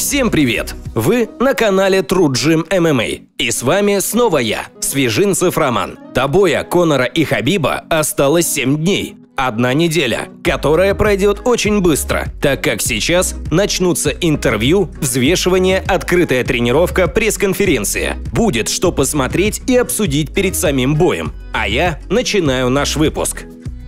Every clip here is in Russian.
Всем привет! Вы на канале True Gym MMA. И с вами снова я, Свежинцев Роман. До боя Конора и Хабиба осталось 7 дней. Одна неделя, которая пройдет очень быстро, так как сейчас начнутся интервью, взвешивание, открытая тренировка, пресс-конференция. Будет что посмотреть и обсудить перед самим боем. А я начинаю наш выпуск.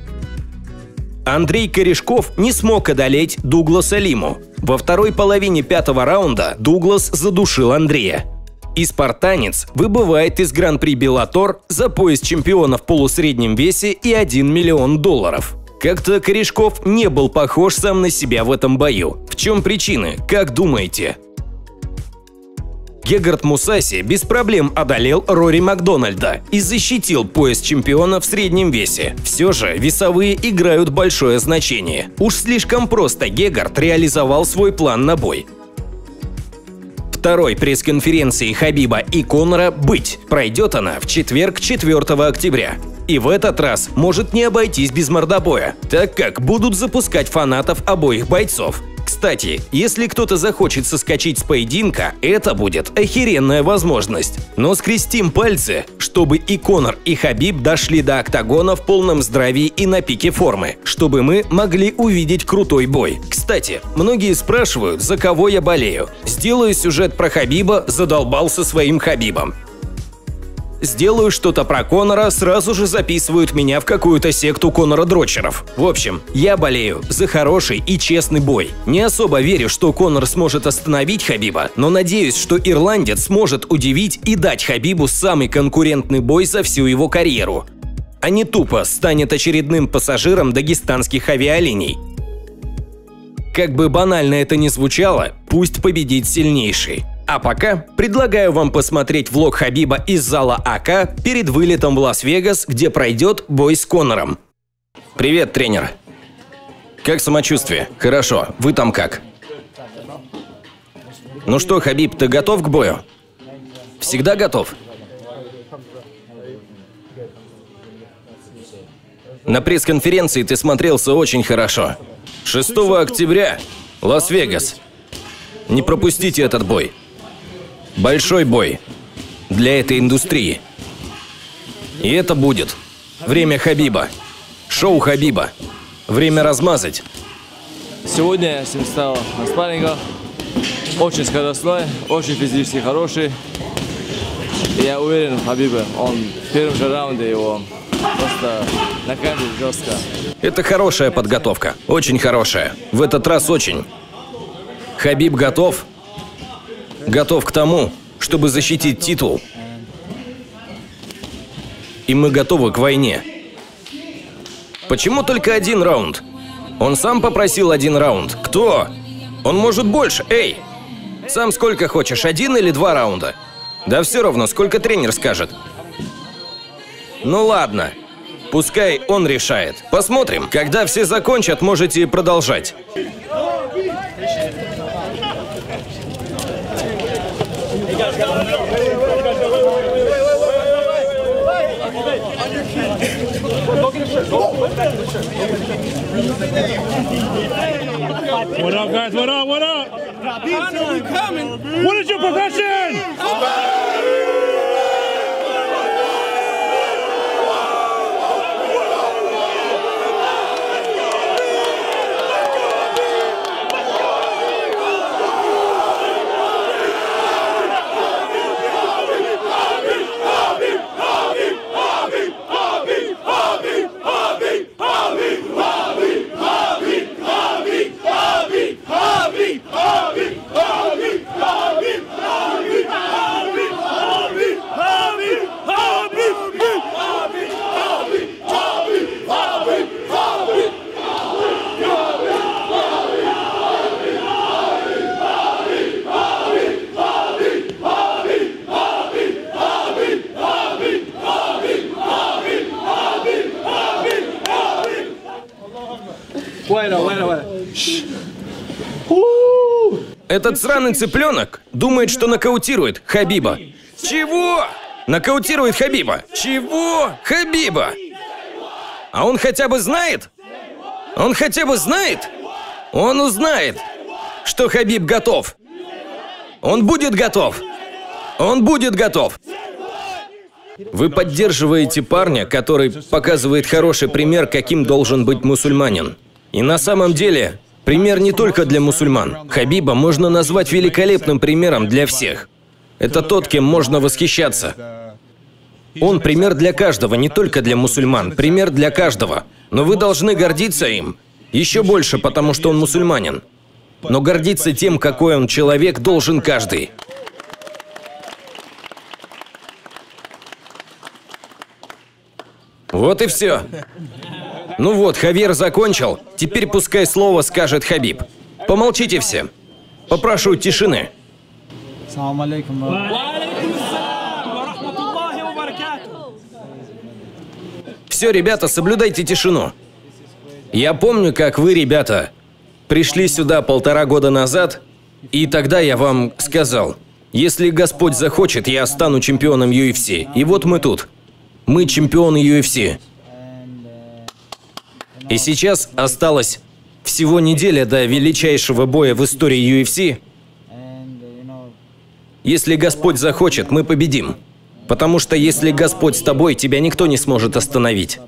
Андрей Корешков не смог одолеть Дугласа Лиму. Во второй половине 5-го раунда Дуглас задушил Андрея. И спартанец выбывает из Гран-при Беллатор за пояс чемпиона в полусреднем весе и $1 миллион. Как-то Корешков не был похож сам на себя в этом бою. В чем причины, как думаете? Гегард Мусаси без проблем одолел Рори Макдональда и защитил пояс чемпиона в среднем весе. Все же весовые играют большое значение. Уж слишком просто Гегард реализовал свой план на бой. Второй пресс-конференции Хабиба и Конора быть. Пройдет она в четверг, 4 октября. И в этот раз может не обойтись без мордобоя, так как будут запускать фанатов обоих бойцов. Кстати, если кто-то захочет соскочить с поединка, это будет охеренная возможность. Но скрестим пальцы, чтобы и Конор, и Хабиб дошли до октагона в полном здравии и на пике формы, чтобы мы могли увидеть крутой бой. Кстати, многие спрашивают, за кого я болею. Сделаю сюжет про Хабиба, задолбался своим Хабибом. Сделаю что-то про Конора, сразу же записывают меня в какую-то секту Конора-дрочеров. В общем, я болею за хороший и честный бой. Не особо верю, что Конор сможет остановить Хабиба, но надеюсь, что ирландец сможет удивить и дать Хабибу самый конкурентный бой за всю его карьеру. А не тупо станет очередным пассажиром дагестанских авиалиний. Как бы банально это ни звучало, пусть победит сильнейший. А пока предлагаю вам посмотреть влог Хабиба из зала АК перед вылетом в Лас-Вегас, где пройдет бой с Конором. Привет, тренер. Как самочувствие? Хорошо. Вы там как? Ну что, Хабиб, ты готов к бою? Всегда готов? На пресс-конференции ты смотрелся очень хорошо. 6 октября, Лас-Вегас. Не пропустите этот бой. Большой бой для этой индустрии. И это будет время Хабиба. Шоу Хабиба. Время размазать. Сегодня я стал на спарринга. Очень скоростной, очень физически хороший. Я уверен в Хабибе. Он в первом же раунде его просто накажет жестко. Это хорошая подготовка. Очень хорошая. В этот раз очень. Хабиб готов. Готов к тому, чтобы защитить титул. И мы готовы к войне. Почему только один раунд? Он сам попросил один раунд. Кто? Он может больше. Эй! Сам сколько хочешь, 1 или 2 раунда? Да все равно, сколько тренер скажет. Ну ладно. Пускай он решает. Посмотрим. Когда все закончат, можете продолжать. What up, guys? What up? What up? What is your profession? Этот сраный цыпленок думает, что нокаутирует Хабиба. Чего? Нокаутирует Хабиба. Чего? Хабиба. А он хотя бы знает? Он хотя бы знает? Он узнает, что Хабиб готов. Он будет готов! Он будет готов! Вы поддерживаете парня, который показывает хороший пример, каким должен быть мусульманин. И на самом деле, пример не только для мусульман. Хабиба можно назвать великолепным примером для всех. Это тот, кем можно восхищаться. Он пример для каждого, не только для мусульман. Пример для каждого. Но вы должны гордиться им. Еще больше, потому что он мусульманин. Но гордиться тем, какой он человек, должен каждый. Вот и все. Ну вот, Хавьер закончил. Теперь пускай слово скажет Хабиб. Помолчите все. Попрошу тишины. Все, ребята, соблюдайте тишину. Я помню, как вы, ребята, пришли сюда 1,5 года назад, и тогда я вам сказал, если Господь захочет, я стану чемпионом UFC. И вот мы тут. Мы чемпионы UFC. И сейчас осталось всего неделя до величайшего боя в истории UFC. Если Господь захочет, мы победим. Потому что если Господь с тобой, тебя никто не сможет остановить.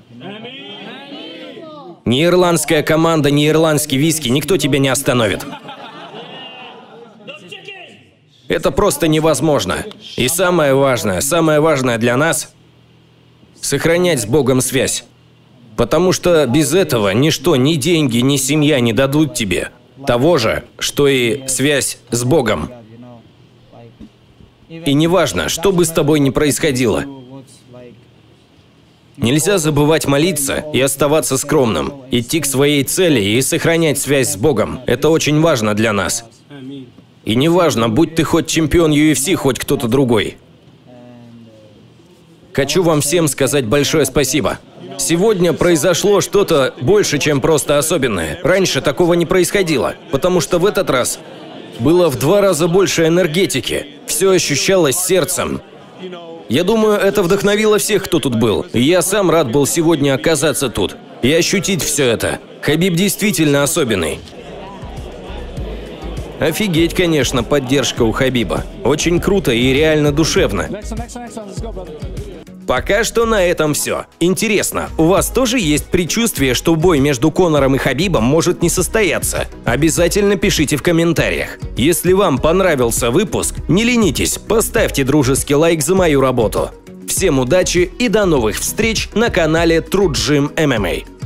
Ни ирландская команда, ни ирландский виски, никто тебя не остановит. Это просто невозможно. И самое важное для нас – сохранять с Богом связь. Потому что без этого ничто, ни деньги, ни семья не дадут тебе того же, что и связь с Богом. И неважно, что бы с тобой ни происходило. Нельзя забывать молиться и оставаться скромным, идти к своей цели и сохранять связь с Богом. Это очень важно для нас. И неважно, будь ты хоть чемпион UFC, хоть кто-то другой. Хочу вам всем сказать большое спасибо. Сегодня произошло что-то больше, чем просто особенное. Раньше такого не происходило, потому что в этот раз было в 2 раза больше энергетики. Все ощущалось сердцем. Я думаю, это вдохновило всех, кто тут был. И я сам рад был сегодня оказаться тут и ощутить все это. Хабиб действительно особенный. Офигеть, конечно, поддержка у Хабиба. Очень круто и реально душевно. Пока что на этом все. Интересно, у вас тоже есть предчувствие, что бой между Конором и Хабибом может не состояться? Обязательно пишите в комментариях. Если вам понравился выпуск, не ленитесь, поставьте дружеский лайк за мою работу. Всем удачи и до новых встреч на канале True Gym MMA.